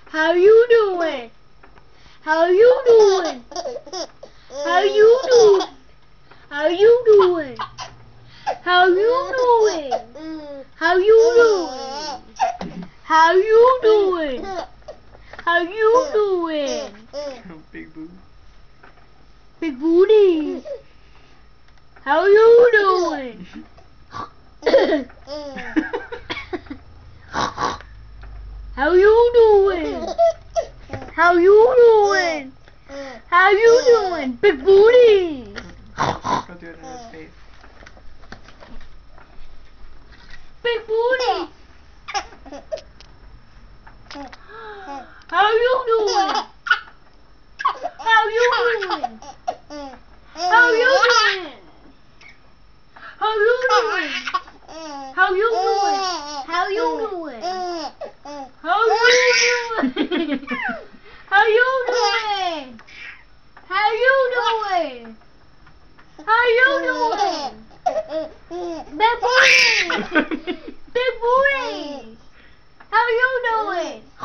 How you doing? How you doing? How you doing? How you doing? How you doing? How you doing? How you doing? How you doing? Big booty. Big booty. How you doing? How you doing? How you doing? How you doing? Big booty. Go do it in his face. Big booty. How you doing? How you doing? How you doing? How you doing? How you doing? How you doing? How you doing? How you doing? How you doing? How you doing? Big booty! Big booty! How you doing?